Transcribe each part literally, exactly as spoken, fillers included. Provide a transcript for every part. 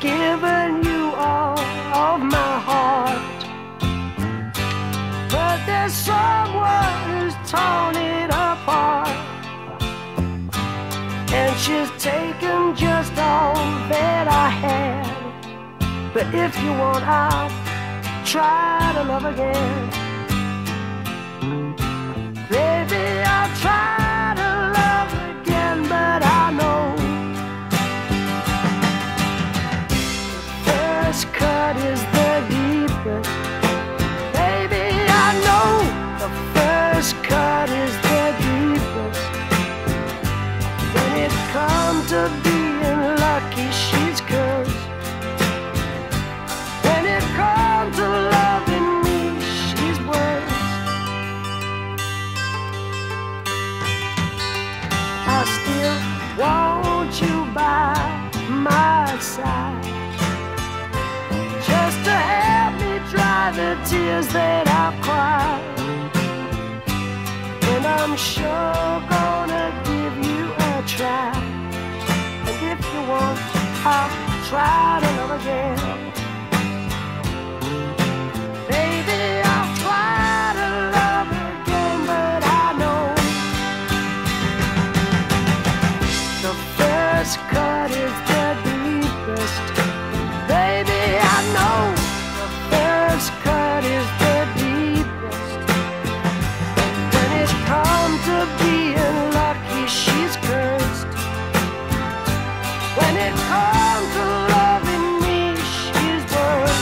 given you all of my heart, but there's someone who's torn it apart, and she's taken just all that I had. But if you want, I'll try to love again. Baby, I'll try to love again, but I know the first cut is the deepest. Baby, I know the first cut is the deepest. When it comes to being lucky, she's cursed. When it comes to loving me, she's worse. I still want you by my side, just to help me dry the tears that I've cried. And I'm sure gonna give you a try, and if you want, I'll try to love again. Baby, I'll try to love again, but I know the first cut is the deepest. Baby, I know the first cut is the deepest. When it comes to being lucky, she's cursed. When it comes to loving me, she's worse.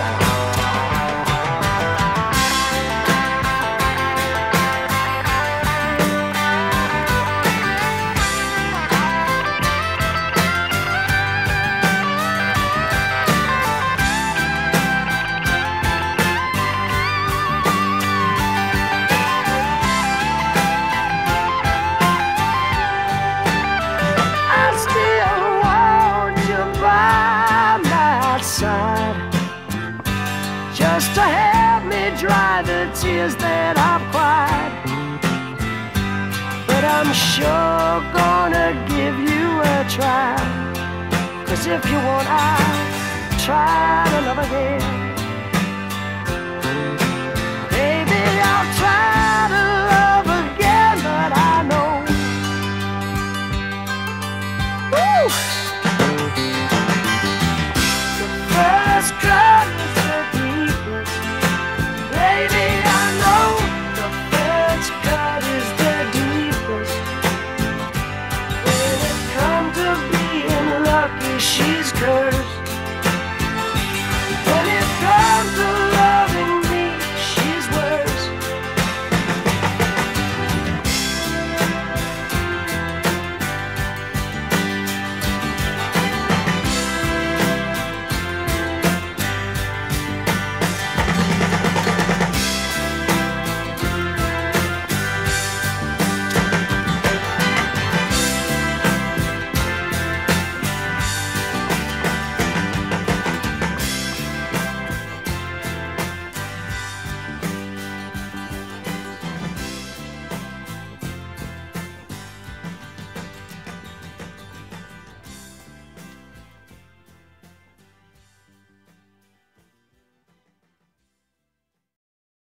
Just to help me dry the tears that I've cried. But I'm sure gonna give you a try, 'cause if you want, I'll try to love again. Baby, I'll try